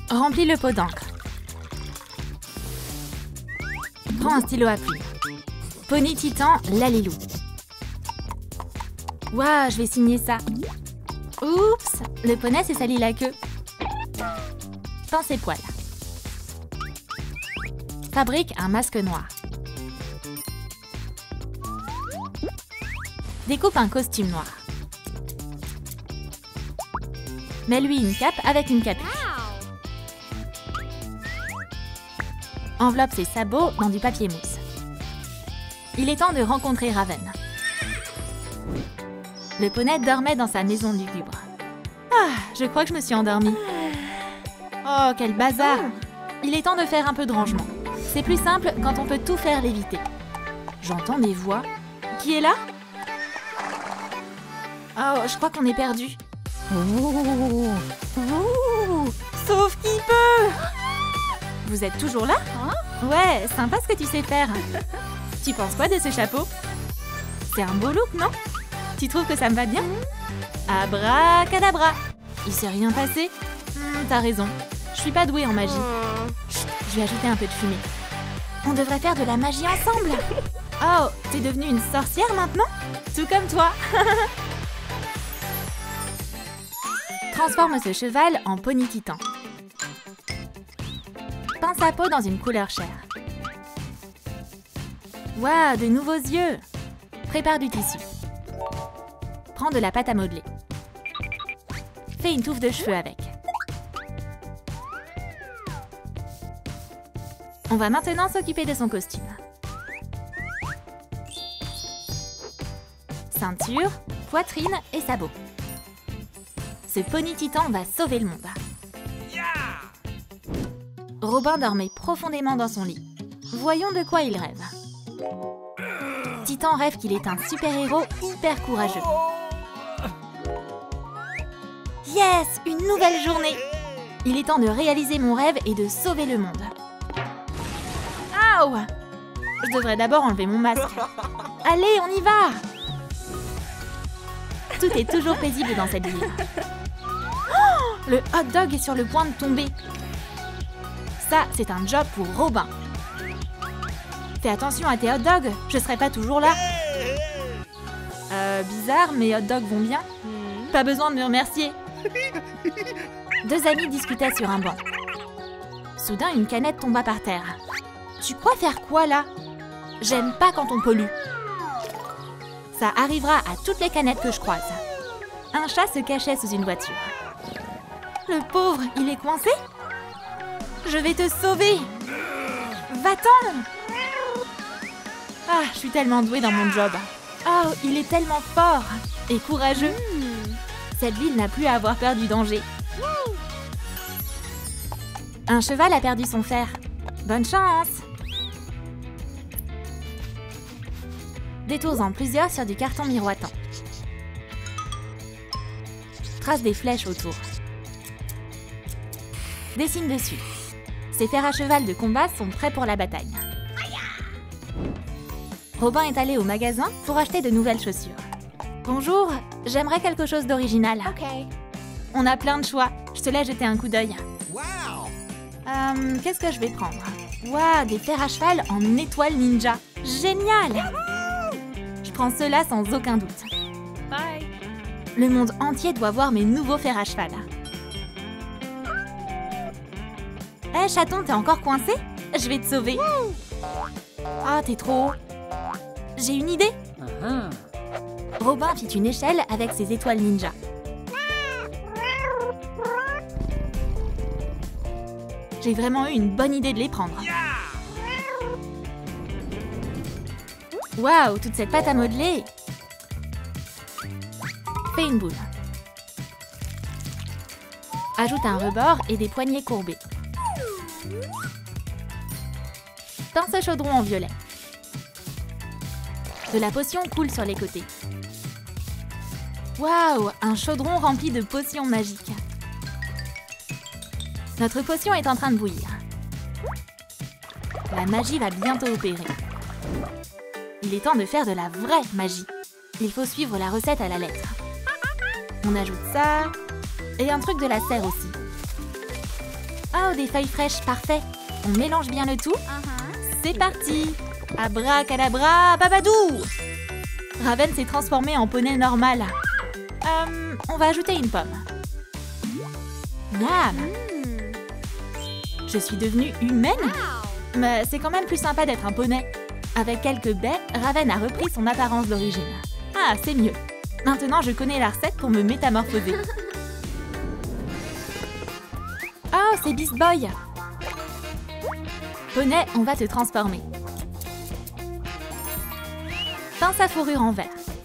Remplis le pot d'encre. Prends un stylo à plume. Pony Titan, Lalilou. Waouh, je vais signer ça. Oups, le poney s'est sali la queue. Pince ses poils. Fabrique un masque noir. Découpe un costume noir. Mets-lui une cape avec une capuche. Enveloppe ses sabots dans du papier mousse. Il est temps de rencontrer Raven. Le poney dormait dans sa maison lugubre. Ah, je crois que je me suis endormie. Oh, quel bazar! Il est temps de faire un peu de rangement. C'est plus simple quand on peut tout faire léviter. J'entends des voix. Qui est là? Oh, je crois qu'on est perdu. Oh. Sauf qui peut! Vous êtes toujours là? Ouais, sympa ce que tu sais faire. Tu penses quoi de ce chapeau? C'est un beau look, non? Tu trouves que ça me va bien? Abracadabra! Il s'est rien passé? T'as raison. Je suis pas douée en magie. Chut, je vais ajouter un peu de fumée. On devrait faire de la magie ensemble. Oh, t'es devenue une sorcière maintenant? Tout comme toi. Transforme ce cheval en Pony Titan. Peins sa peau dans une couleur chair. Waouh, de nouveaux yeux! Prépare du tissu. Prends de la pâte à modeler. Fais une touffe de cheveux avec. On va maintenant s'occuper de son costume. Ceinture, poitrine et sabots. Ce Pony Titan va sauver le monde. Robin dormait profondément dans son lit. Voyons de quoi il rêve. Titan rêve qu'il est un super-héros hyper courageux. Yes! Une nouvelle journée! Il est temps de réaliser mon rêve et de sauver le monde. Aouh! Je devrais d'abord enlever mon masque. Allez, on y va! Tout est toujours paisible dans cette ville. Oh, le hot dog est sur le point de tomber. Ça, c'est un job pour Robin. Fais attention à tes hot dogs, je serai pas toujours là. Bizarre, mes hot dogs vont bien. Pas besoin de me remercier. Deux amis discutaient sur un banc. Soudain, une canette tomba par terre. Tu crois faire quoi là? J'aime pas quand on pollue. Ça arrivera à toutes les canettes que je croise. Un chat se cachait sous une voiture. Le pauvre, il est coincé? Je vais te sauver! Va-t'en! Ah, je suis tellement douée dans mon job. Oh, il est tellement fort et courageux. Cette ville n'a plus à avoir peur du danger. Un cheval a perdu son fer. Bonne chance! Détourne-en plusieurs sur du carton miroitant. Trace des flèches autour. Dessine dessus. Ces fers à cheval de combat sont prêts pour la bataille. Robin est allé au magasin pour acheter de nouvelles chaussures. Bonjour, j'aimerais quelque chose d'original. On a plein de choix. Je te laisse jeter un coup d'œil. Qu'est-ce que je vais prendre? Waouh, des fers à cheval en étoile ninja. Génial! Je prends cela sans aucun doute. Bye. Le monde entier doit voir mes nouveaux fers à cheval. Hé, chaton, t'es encore coincé? Je vais te sauver. Ah, t'es trop haut. J'ai une idée. Robin fit une échelle avec ses étoiles ninja. J'ai vraiment eu une bonne idée de les prendre. Waouh, toute cette pâte à modeler! Fais une boule. Ajoute un rebord et des poignées courbées. Peins ce chaudron en violet. De la potion coule sur les côtés. Waouh, un chaudron rempli de potions magiques. Notre potion est en train de bouillir. La magie va bientôt opérer. Il est temps de faire de la vraie magie. Il faut suivre la recette à la lettre. On ajoute ça et un truc de la serre aussi. Oh, des feuilles fraîches, parfait. On mélange bien le tout. C'est parti. Abracadabra, babadou. Raven s'est transformée en poney normal. On va ajouter une pomme. Miam. Je suis devenue humaine? Mais c'est quand même plus sympa d'être un poney. Avec quelques baies, Raven a repris son apparence d'origine. Ah, c'est mieux. Maintenant, je connais la recette pour me métamorphoser. Oh, c'est Beast Boy. Poney, on va te transformer. Pince à fourrure en verre.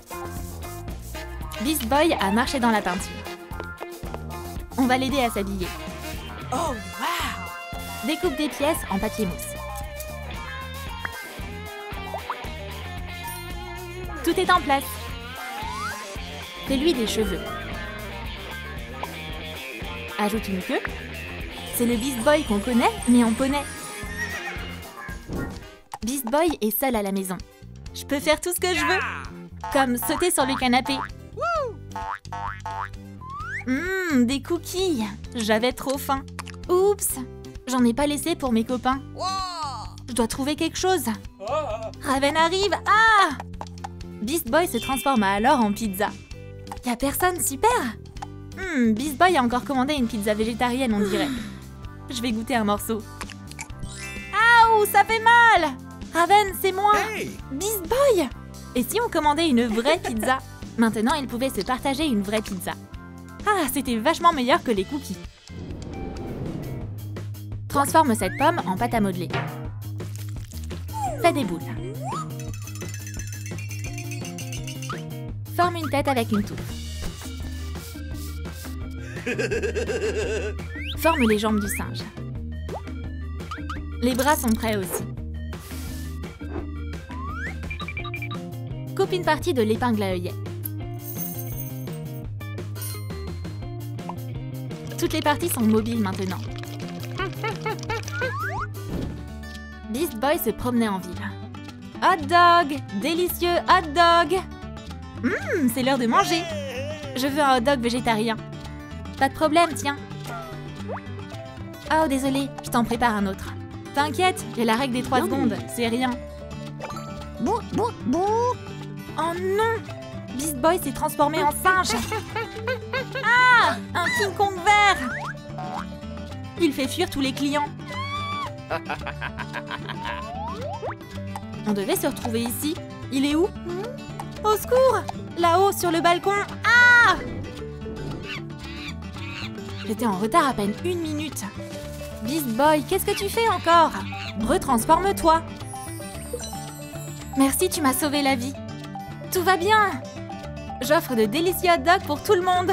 Beast Boy a marché dans la peinture. On va l'aider à s'habiller. Oh, wow! Découpe des pièces en papier mousse. Tout est en place. Fais-lui des cheveux. Ajoute une queue. C'est le Beast Boy qu'on connaît, mais en poney. Beast Boy est seul à la maison. Je peux faire tout ce que je veux. Comme sauter sur le canapé. Des cookies. J'avais trop faim. Oups, j'en ai pas laissé pour mes copains. Je dois trouver quelque chose. Raven arrive. Ah! Beast Boy se transforma alors en pizza. Y'a personne, super. Beast Boy a encore commandé une pizza végétarienne, on dirait. Je vais goûter un morceau. Aouh, ça fait mal! Raven, c'est moi! Hey! Beast Boy! Et si on commandait une vraie pizza? Maintenant, ils pouvaient se partager une vraie pizza. Ah, c'était vachement meilleur que les cookies. Transforme cette pomme en pâte à modeler. Fais des boules. Forme une tête avec une touffe. Forme les jambes du singe. Les bras sont prêts aussi. Coupe une partie de l'épingle à œillet. Toutes les parties sont mobiles maintenant. Beast Boy se promenait en ville. Hot dog! Délicieux hot dog! C'est l'heure de manger. Je veux un hot dog végétarien. Pas de problème, tiens. Oh, désolé, je t'en prépare un autre. T'inquiète, j'ai la règle des 3 secondes, c'est rien. Bou, bou, bou. Oh non! Beast Boy s'est transformé en singe. Ah! Un King Kong vert! Il fait fuir tous les clients. On devait se retrouver ici. Il est où? Au secours! Là-haut, sur le balcon. Ah! J'étais en retard à peine 1 minute. Beast Boy, qu'est-ce que tu fais encore? Retransforme-toi. Merci, tu m'as sauvé la vie. Tout va bien. J'offre de délicieux hot dogs pour tout le monde.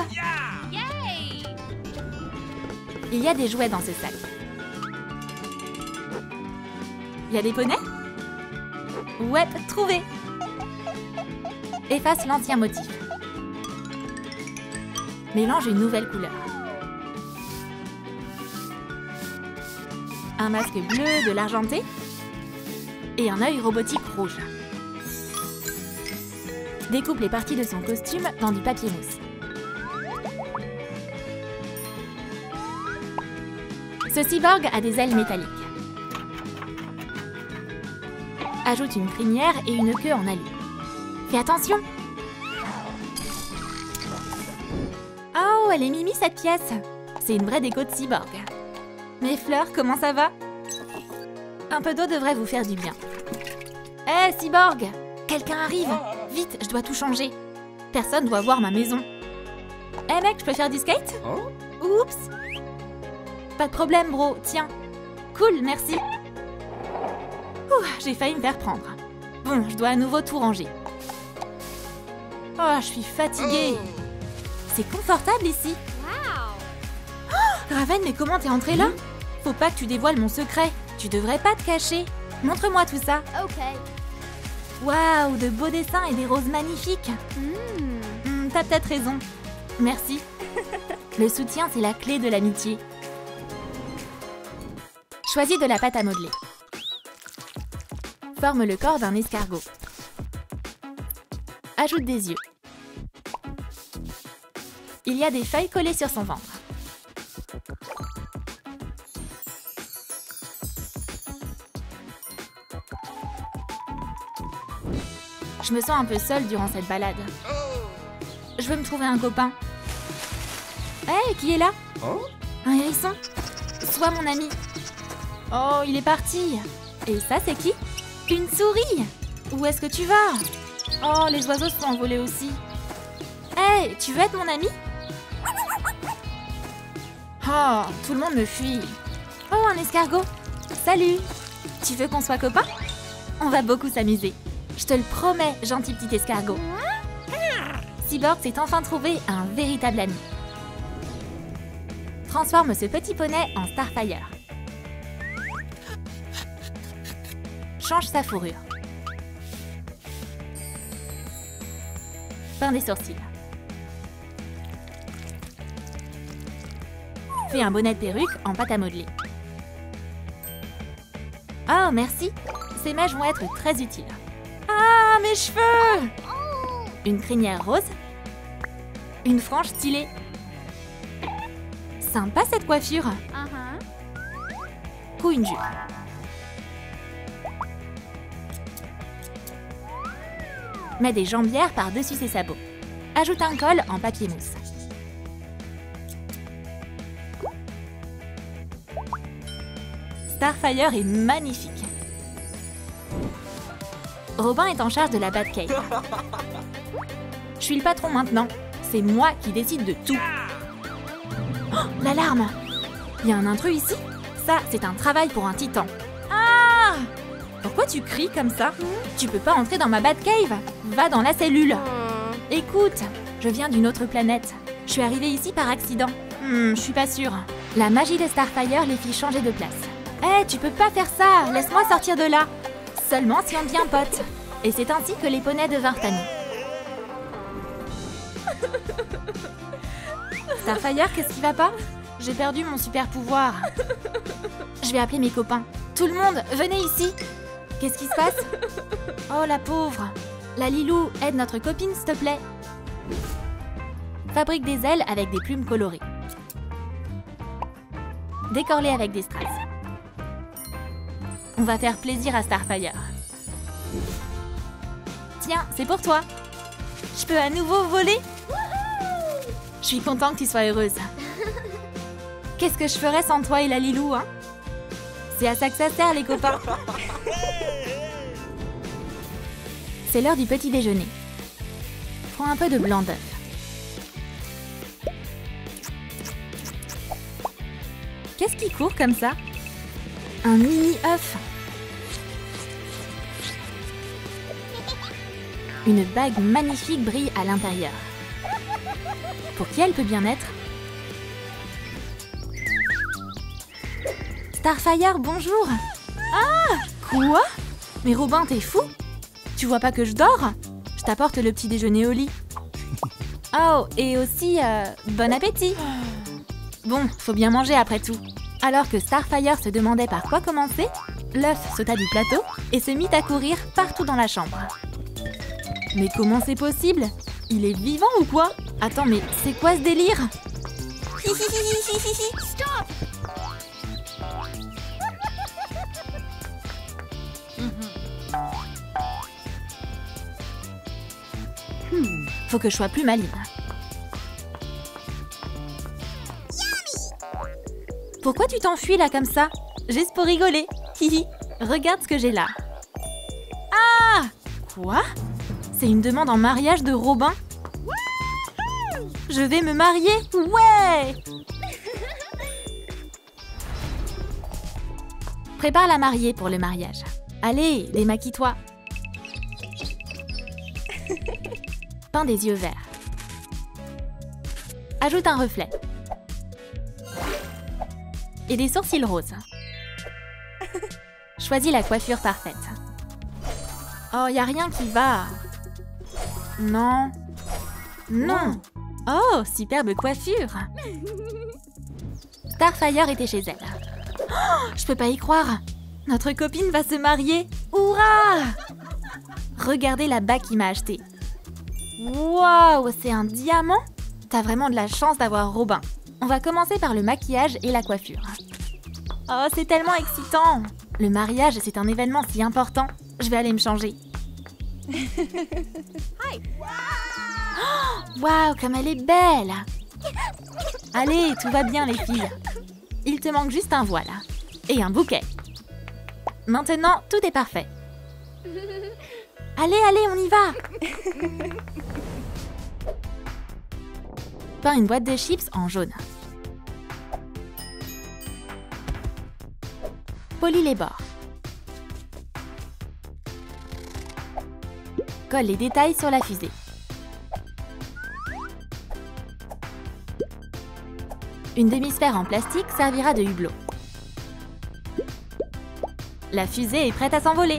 Il y a des jouets dans ce sac. Il y a des poneys? Ouais, trouvé. Efface l'ancien motif. Mélange une nouvelle couleur. Un masque bleu, de l'argenté et un œil robotique rouge. Découpe les parties de son costume dans du papier mousse. Ce cyborg a des ailes métalliques. Ajoute une crinière et une queue en alu. Fais attention! Oh, elle est mimi cette pièce! C'est une vraie déco de cyborg. Mes fleurs, comment ça va? Un peu d'eau devrait vous faire du bien. Hé, cyborg! Quelqu'un arrive! Vite, je dois tout changer. Personne doit voir ma maison. Hé mec, je peux faire du skate? Oups! Pas de problème, bro. Tiens. Cool, merci. Ouh, j'ai failli me faire prendre. Bon, je dois à nouveau tout ranger. Oh, je suis fatiguée. C'est confortable ici. Oh, Raven, mais comment t'es entrée là? Faut pas que tu dévoiles mon secret. Tu devrais pas te cacher. Montre-moi tout ça. Ok. Waouh, de beaux dessins et des roses magnifiques. T'as peut-être raison. Merci. Le soutien, c'est la clé de l'amitié. Choisis de la pâte à modeler. Forme le corps d'un escargot. Ajoute des yeux. Il y a des feuilles collées sur son ventre. Je me sens un peu seule durant cette balade. Je veux me trouver un copain. Hé, qui est là? Un hérisson? Sois mon ami. Oh, il est parti. Et ça, c'est qui? Une souris. Où est-ce que tu vas? Oh, les oiseaux se sont envolés aussi. Hé, tu veux être mon ami? Oh, tout le monde me fuit. Oh, un escargot. Salut. Tu veux qu'on soit copains? On va beaucoup s'amuser. Je te le promets, gentil petit escargot. Cyborg s'est enfin trouvé un véritable ami. Transforme ce petit poney en Starfire. Change sa fourrure. Peins des sourcils. Fais un bonnet de perruque en pâte à modeler. Oh, merci. Ces mèches vont être très utiles. Ah, mes cheveux! Une crinière rose. Une frange stylée. Sympa cette coiffure. Ou une jupe. Mets des jambières par-dessus ses sabots. Ajoute un col en papier mousse. Starfire est magnifique. Robin est en charge de la Batcave. Je suis le patron maintenant. C'est moi qui décide de tout. Oh, l'alarme! Il y a un intrus ici? Ça, c'est un travail pour un titan. Ah! Pourquoi tu cries comme ça? Tu peux pas entrer dans ma Batcave. Va dans la cellule. Écoute, je viens d'une autre planète. Je suis arrivée ici par accident. Je suis pas sûre. La magie de Starfire les fit changer de place. Hé, tu peux pas faire ça! Laisse-moi sortir de là! Seulement si on devient potes. Et c'est ainsi que les poneys devinrent amis. Starfire, qu'est-ce qui va pas? J'ai perdu mon super pouvoir. Je vais appeler mes copains. Tout le monde, venez ici. Qu'est-ce qui se passe? Oh, la pauvre. La Lilou, aide notre copine, s'il te plaît. Fabrique des ailes avec des plumes colorées. Décore-les avec des strass. On va faire plaisir à Starfire. Tiens, c'est pour toi. Je peux à nouveau voler? Je suis contente que tu sois heureuse. Qu'est-ce que je ferais sans toi et la Lilou, hein? C'est à ça que ça sert, les copains. C'est l'heure du petit déjeuner. Prends un peu de blanc d'œuf. Qu'est-ce qui court comme ça? Un mini-œuf. Une bague magnifique brille à l'intérieur. Pour qui elle peut bien être? Starfire, bonjour! Ah! Quoi? Mais Robin, t'es fou? Tu vois pas que je dors? Je t'apporte le petit déjeuner au lit. Oh, et aussi, bon appétit! Bon, faut bien manger après tout. Alors que Starfire se demandait par quoi commencer, l'œuf sauta du plateau et se mit à courir partout dans la chambre. Mais comment c'est possible? Il est vivant ou quoi? Attends, mais c'est quoi ce délire? Stop! Faut que je sois plus maligne. Pourquoi tu t'enfuis là comme ça? Juste pour rigoler. Hihi. Regarde ce que j'ai là. Ah! Quoi? C'est une demande en mariage de Robin? Je vais me marier? Ouais! Prépare la mariée pour le mariage. Allez, démaquille-toi. Peins des yeux verts. Ajoute un reflet. Et des sourcils roses. Choisis la coiffure parfaite. Oh, y a rien qui va. Non. Non. Oh, superbe coiffure. Starfire était chez elle. Oh, je peux pas y croire. Notre copine va se marier. Hourra! Regardez la bague qu'il m'a achetée. Waouh, c'est un diamant? T'as vraiment de la chance d'avoir Robin. On va commencer par le maquillage et la coiffure. Oh, c'est tellement excitant! Le mariage, c'est un événement si important. Je vais aller me changer. Waouh, comme elle est belle! Allez, tout va bien les filles. Il te manque juste un voile et un bouquet. Maintenant, tout est parfait. Allez, allez, on y va! Peins une boîte de chips en jaune. Polis les bords. Colle les détails sur la fusée. Une demi-sphère en plastique servira de hublot. La fusée est prête à s'envoler.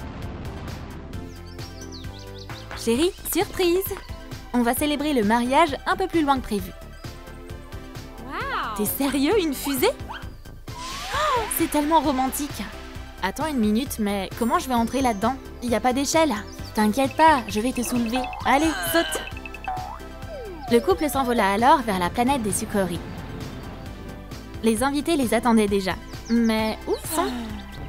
Chérie, surprise! On va célébrer le mariage un peu plus loin que prévu. Wow. T'es sérieux, une fusée? Oh, c'est tellement romantique. Attends une minute, mais comment je vais entrer là-dedans? Il n'y a pas d'échelle. T'inquiète pas, je vais te soulever. Allez, saute! Le couple s'envola alors vers la planète des sucreries. Les invités les attendaient déjà. Mais où ils sont?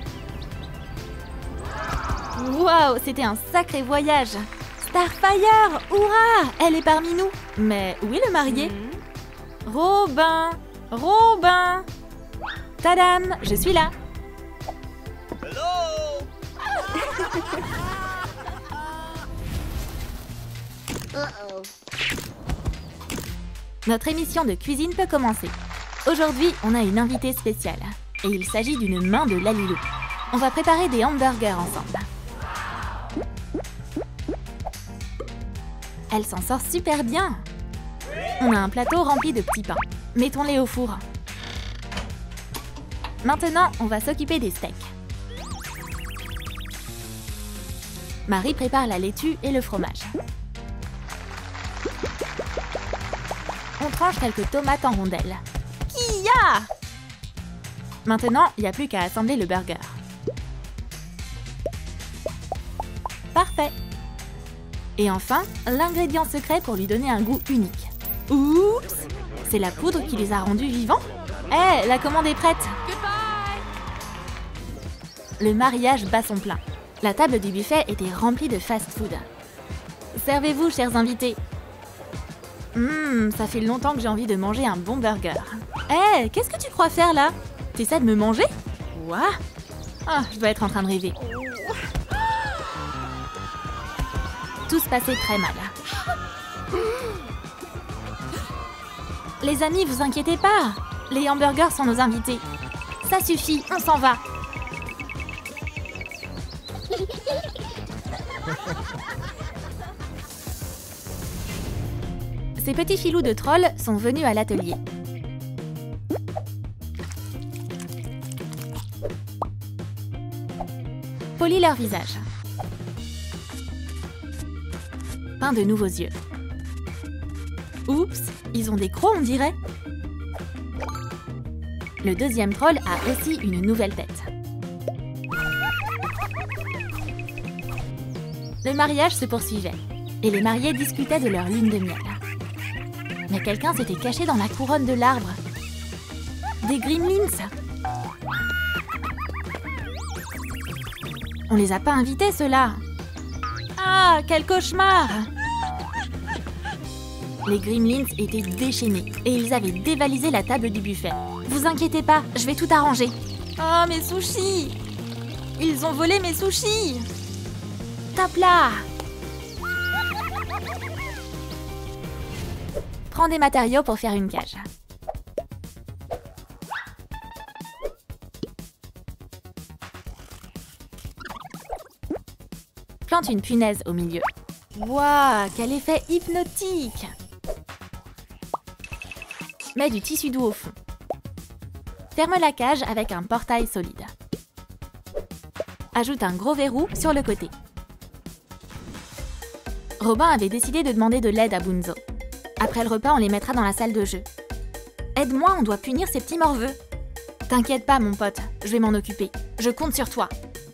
Waouh, c'était un sacré voyage! Starfire! Hurrah! Elle est parmi nous! Mais où est le marié? Robin! Robin! Tadam! Je suis là! Hello! Uh-oh. Notre émission de cuisine peut commencer. Aujourd'hui, on a une invitée spéciale. Et il s'agit d'une main de Lalilou. On va préparer des hamburgers ensemble. Elle s'en sort super bien. On a un plateau rempli de petits pains. Mettons-les au four. Maintenant, on va s'occuper des steaks. Marie prépare la laitue et le fromage. On tranche quelques tomates en rondelles. Kia! Maintenant, il n'y a plus qu'à assembler le burger. Parfait! Et enfin, l'ingrédient secret pour lui donner un goût unique. Oups! C'est la poudre qui les a rendus vivants? Hé, la commande est prête! Goodbye. Le mariage bat son plein. La table du buffet était remplie de fast-food. Servez-vous, chers invités. Ça fait longtemps que j'ai envie de manger un bon burger. Hé, qu'est-ce que tu crois faire là? T'essaies de me manger? Quoi? Ah, je dois être en train de rêver. Tout se passait très mal. Les amis, vous inquiétez pas. Les hamburgers sont nos invités. Ça suffit, on s'en va. Ces petits filous de trolls sont venus à l'atelier. Polis leur visage. Peint de nouveaux yeux. Oups, ils ont des crocs, on dirait. Le deuxième troll a aussi une nouvelle tête. Le mariage se poursuivait, et les mariés discutaient de leur lune de miel. Mais quelqu'un s'était caché dans la couronne de l'arbre. Des gremlins! On les a pas invités, ceux-là! Ah, quel cauchemar! Les gremlins étaient déchaînés et ils avaient dévalisé la table du buffet. Vous inquiétez pas, je vais tout arranger. Oh, mes sushis! Ils ont volé mes sushis! Tape là! Prends des matériaux pour faire une cage. Plante une punaise au milieu. Waouh, quel effet hypnotique! Mets du tissu doux au fond. Ferme la cage avec un portail solide. Ajoute un gros verrou sur le côté. Robin avait décidé de demander de l'aide à Bunzo. Après le repas, on les mettra dans la salle de jeu. Aide-moi, on doit punir ces petits morveux. T'inquiète pas, mon pote, je vais m'en occuper. Je compte sur toi.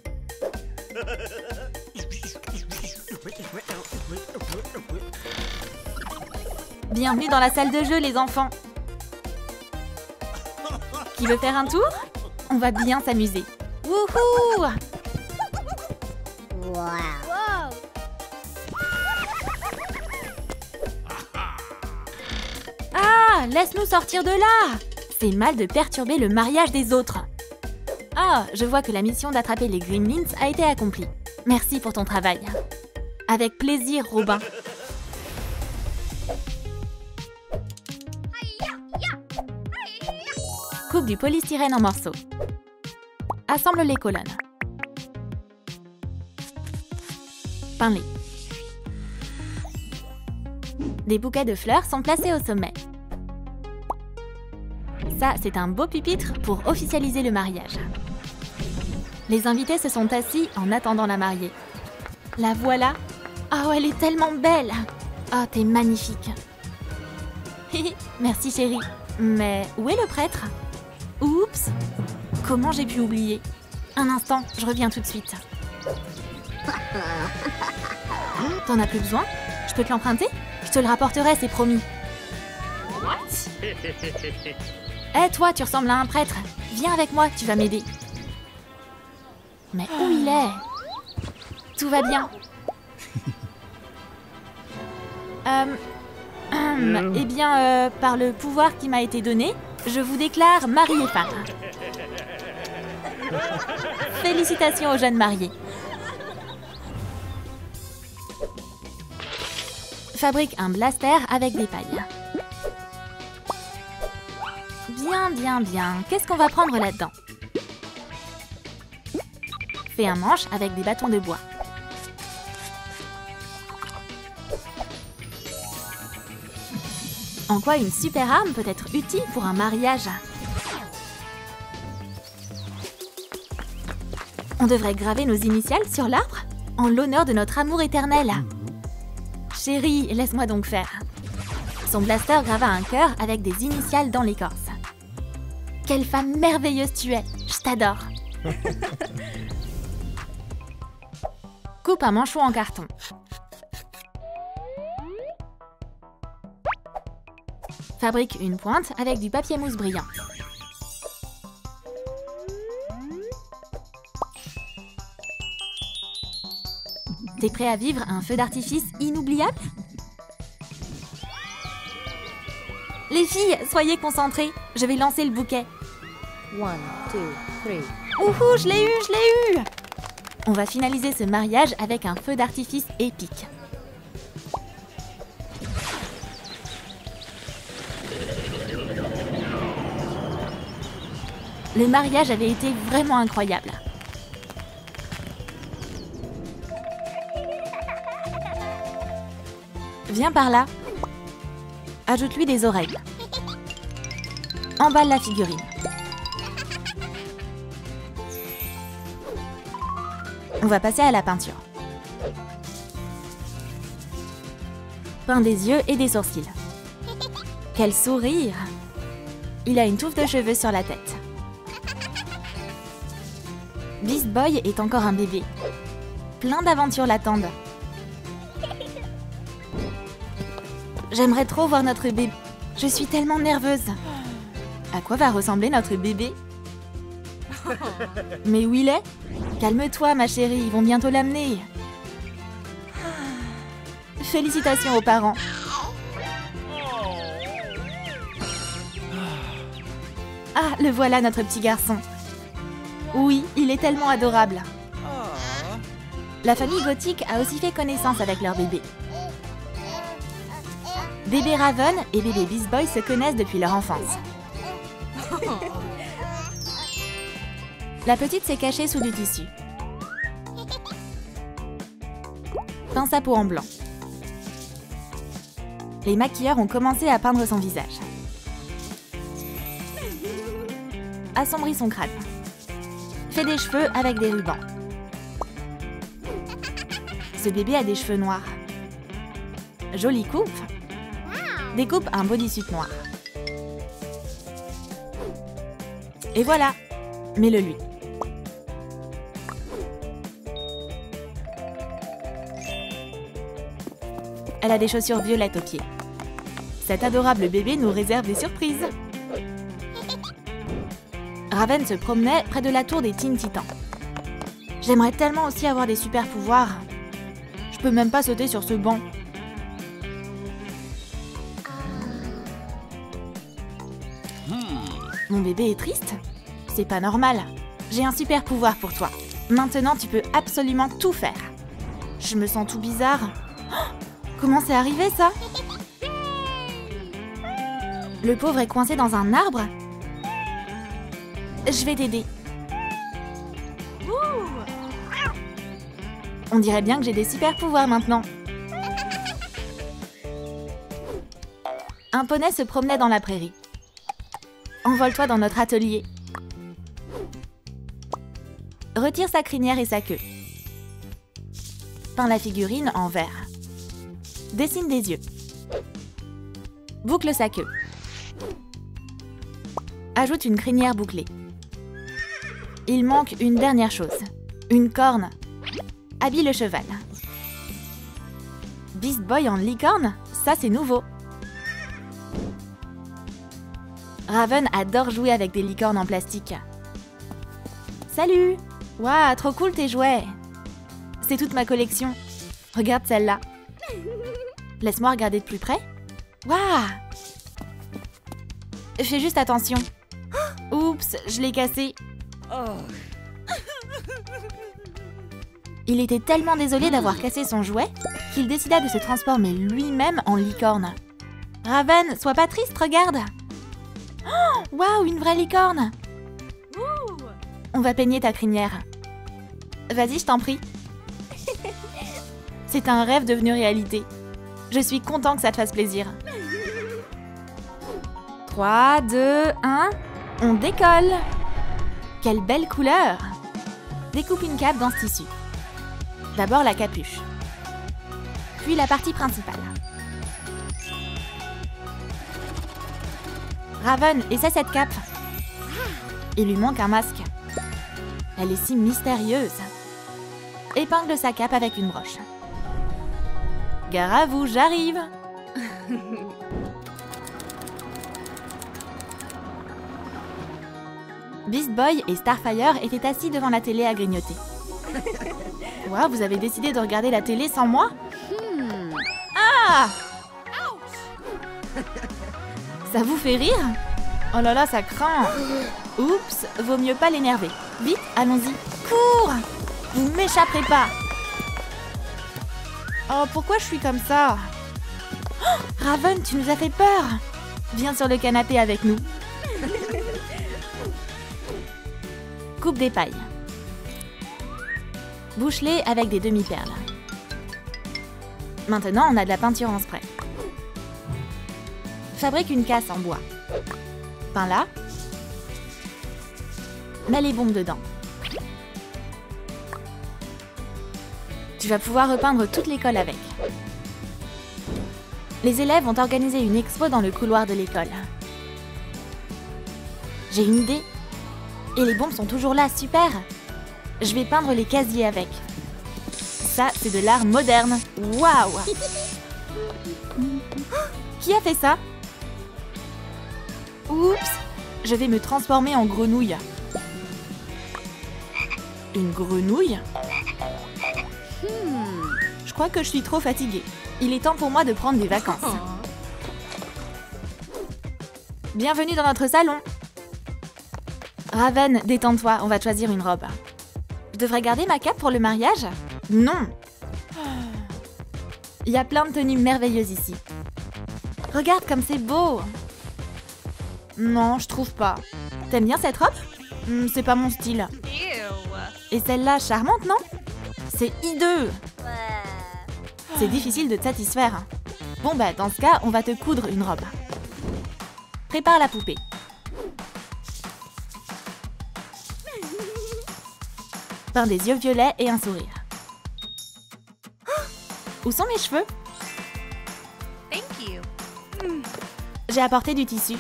Bienvenue dans la salle de jeu, les enfants. Qui veut faire un tour? On va bien s'amuser. Wouhou! Wow. Wow. laisse-nous sortir de là! C'est mal de perturber le mariage des autres. Ah, je vois que la mission d'attraper les Gremlins a été accomplie. Merci pour ton travail. Avec plaisir, Robin. Coupe du polystyrène en morceaux. Assemble les colonnes. Peins-les. Des bouquets de fleurs sont placés au sommet. Ça, c'est un beau pupitre pour officialiser le mariage. Les invités se sont assis en attendant la mariée. La voilà. Oh, elle est tellement belle. Oh, t'es magnifique. Merci chérie. Mais où est le prêtre? Oups. Comment j'ai pu oublier? Un instant, je reviens tout de suite. T'en as plus besoin? Je peux te l'emprunter? Je te le rapporterai, c'est promis. Hé, toi, tu ressembles à un prêtre. Viens avec moi, tu vas m'aider. Mais où il est? Tout va bien. Eh bien, par le pouvoir qui m'a été donné, je vous déclare mari et femme. Félicitations aux jeunes mariés. Fabrique un blaster avec des pailles. Bien, bien, bien. Qu'est-ce qu'on va prendre là-dedans? Fais un manche avec des bâtons de bois. En quoi une super arme peut être utile pour un mariage? On devrait graver nos initiales sur l'arbre en l'honneur de notre amour éternel. Chérie, laisse-moi donc faire. Son blaster grava un cœur avec des initiales dans l'écorce. Quelle femme merveilleuse tu es, je t'adore. Coupe un manchon en carton. Fabrique une pointe avec du papier mousse brillant. T'es prêt à vivre un feu d'artifice inoubliable? Les filles, soyez concentrées. Je vais lancer le bouquet. 1, 2, 3. Ouhou, je l'ai eu, je l'ai eu! On va finaliser ce mariage avec un feu d'artifice épique. Le mariage avait été vraiment incroyable. Viens par là. Ajoute-lui des oreilles. Emballe la figurine. On va passer à la peinture. Peins des yeux et des sourcils. Quel sourire! Il a une touffe de cheveux sur la tête. Beast Boy est encore un bébé. Plein d'aventures l'attendent. J'aimerais trop voir notre bébé. Je suis tellement nerveuse. À quoi va ressembler notre bébé? Mais où il est? Calme-toi, ma chérie, ils vont bientôt l'amener. Félicitations aux parents. Ah, le voilà, notre petit garçon. Oui, il est tellement adorable. La famille gothique a aussi fait connaissance avec leur bébé. Bébé Raven et bébé Beast Boy se connaissent depuis leur enfance. La petite s'est cachée sous du tissu. Peint sa peau en blanc. Les maquilleurs ont commencé à peindre son visage. Assombrit son crâne. Fait des cheveux avec des rubans. Ce bébé a des cheveux noirs. Jolie coupe. Découpe un bodysuit noir. Et voilà, mets-le lui. Elle a des chaussures violettes aux pieds. Cet adorable bébé nous réserve des surprises. Raven se promenait près de la tour des Teen Titans. J'aimerais tellement aussi avoir des super pouvoirs. Je peux même pas sauter sur ce banc. Mon bébé est triste? C'est pas normal. J'ai un super pouvoir pour toi. Maintenant, tu peux absolument tout faire. Je me sens tout bizarre. Oh, comment c'est arrivé, ça? Le pauvre est coincé dans un arbre. Je vais t'aider. On dirait bien que j'ai des super pouvoirs maintenant. Un poney se promenait dans la prairie. Envole-toi dans notre atelier. Retire sa crinière et sa queue. Peins la figurine en vert. Dessine des yeux. Boucle sa queue. Ajoute une crinière bouclée. Il manque une dernière chose. Une corne. Habille le cheval. Beast Boy en licorne? Ça, c'est nouveau. Raven adore jouer avec des licornes en plastique. Salut! Waouh, trop cool tes jouets! C'est toute ma collection. Regarde celle-là. Laisse-moi regarder de plus près. Waouh! Fais juste attention. Oups, je l'ai cassé. Il était tellement désolé d'avoir cassé son jouet qu'il décida de se transformer lui-même en licorne. Raven, sois pas triste, regarde! Oh, waouh, une vraie licorne! On va peigner ta crinière. Vas-y, je t'en prie. C'est un rêve devenu réalité. Je suis content que ça te fasse plaisir. 3, 2, 1... On décolle! Quelle belle couleur! Découpe une cape dans ce tissu. D'abord la capuche. Puis la partie principale. Raven, essaie cette cape. Il lui manque un masque. Elle est si mystérieuse. Épingle sa cape avec une broche. Gare à vous, j'arrive! Beast Boy et Starfire étaient assis devant la télé à grignoter. Waouh, vous avez décidé de regarder la télé sans moi? Ah! Ça vous fait rire? Oh là là, ça craint! Oups, vaut mieux pas l'énerver. Vite, allons-y. Cours! Vous m'échapperez pas! Oh, pourquoi je suis comme ça? Oh, Raven, tu nous as fait peur! Viens sur le canapé avec nous. Coupe des pailles. Bouche-les avec des demi-perles. Maintenant, on a de la peinture en spray. Fabrique une casse en bois. Peins-la. Mets les bombes dedans. Tu vas pouvoir repeindre toute l'école avec. Les élèves ont organisé une expo dans le couloir de l'école. J'ai une idée. Et les bombes sont toujours là, super! Je vais peindre les casiers avec. Ça, c'est de l'art moderne. Waouh! Qui a fait ça? Oups! Je vais me transformer en grenouille. Une grenouille? Je crois que je suis trop fatiguée. Il est temps pour moi de prendre des vacances. Bienvenue dans notre salon. Raven, détends-toi, on va choisir une robe. Je devrais garder ma cape pour le mariage? Non! Il y a plein de tenues merveilleuses ici. Regarde comme c'est beau! Non, je trouve pas. T'aimes bien cette robe? C'est pas mon style. Et celle-là, charmante, non? C'est hideux! C'est difficile de te satisfaire. Bon bah, dans ce cas, on va te coudre une robe. Prépare la poupée. Peins des yeux violets et un sourire. Où sont mes cheveux? Thank you. J'ai apporté du tissu.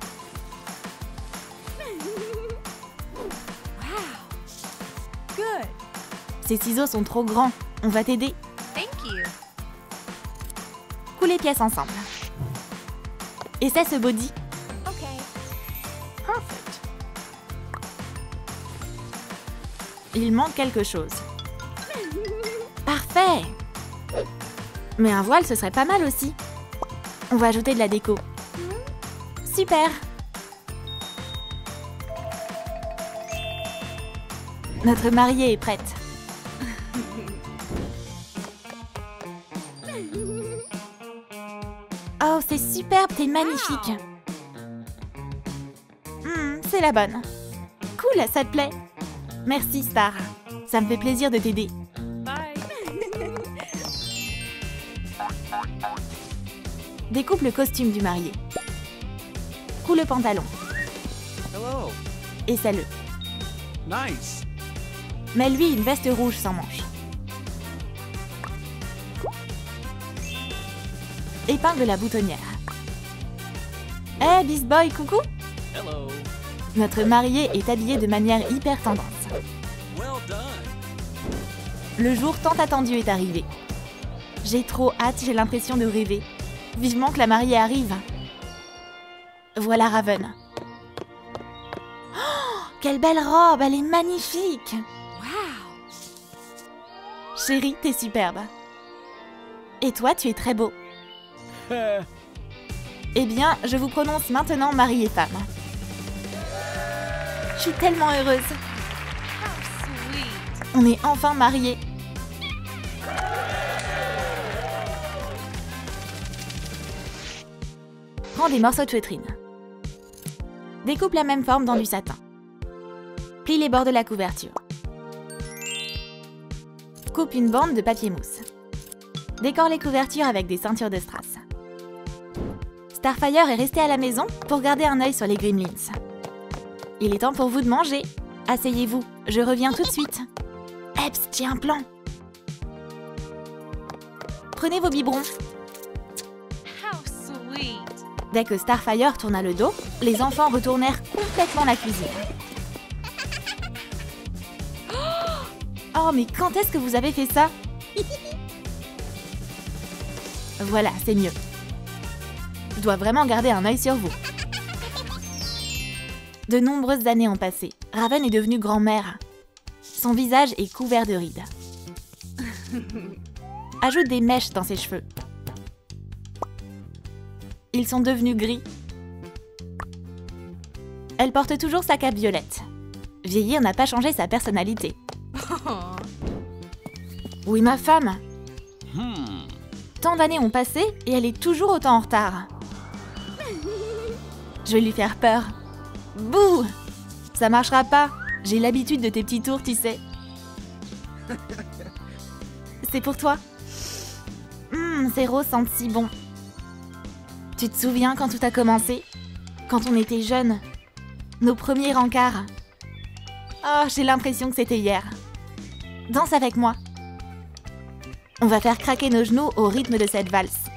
Good. Ces ciseaux sont trop grands. On va t'aider. Thank you. Coule les pièces ensemble. Essaie ce body. Okay. Perfect. Il manque quelque chose. Parfait! Mais un voile, ce serait pas mal aussi. On va ajouter de la déco. Super! Notre mariée est prête. Oh, c'est superbe, t'es magnifique. C'est la bonne. Cool, ça te plaît? Merci, Star. Ça me fait plaisir de t'aider. Bye. Découpe le costume du marié. Coule le pantalon. Hello. Essaie-le. Nice. Mets-lui une veste rouge sans manches. Épingle la boutonnière. Hey, Beast Boy, coucou! Hello. Notre marié est habillé de manière hyper tendance. Well done. Le jour tant attendu est arrivé. J'ai trop hâte, j'ai l'impression de rêver. Vivement que la mariée arrive. Voilà Raven. Oh, quelle belle robe, elle est magnifique! Wow. Chérie, t'es superbe. Et toi, tu es très beau. Eh bien, je vous prononce maintenant mari et femme. Je suis tellement heureuse. How sweet. On est enfin mariés. Prends des morceaux de feutrine. Découpe la même forme dans du satin. Plie les bords de la couverture. Coupe une bande de papier mousse. Décore les couvertures avec des ceintures de strass. Starfire est resté à la maison pour garder un œil sur les Gremlins. Il est temps pour vous de manger. Asseyez-vous, je reviens tout de suite. Eps, j'ai un plan. Prenez vos biberons. How sweet. Dès que Starfire tourna le dos, les enfants retournèrent complètement la cuisine. Oh, mais quand est-ce que vous avez fait ça? Voilà, c'est mieux. Je dois vraiment garder un œil sur vous. De nombreuses années ont passé. Raven est devenue grand-mère. Son visage est couvert de rides. Ajoute des mèches dans ses cheveux. Ils sont devenus gris. Elle porte toujours sa cape violette. Vieillir n'a pas changé sa personnalité. Oui, ma femme. Tant d'années ont passé et elle est toujours autant en retard. Je vais lui faire peur. Bouh! Ça marchera pas. J'ai l'habitude de tes petits tours, tu sais. C'est pour toi. Ces roses sentent si bon. Tu te souviens quand tout a commencé? Quand on était jeunes? Nos premiers rencarts. Oh, j'ai l'impression que c'était hier. Danse avec moi. On va faire craquer nos genoux au rythme de cette valse.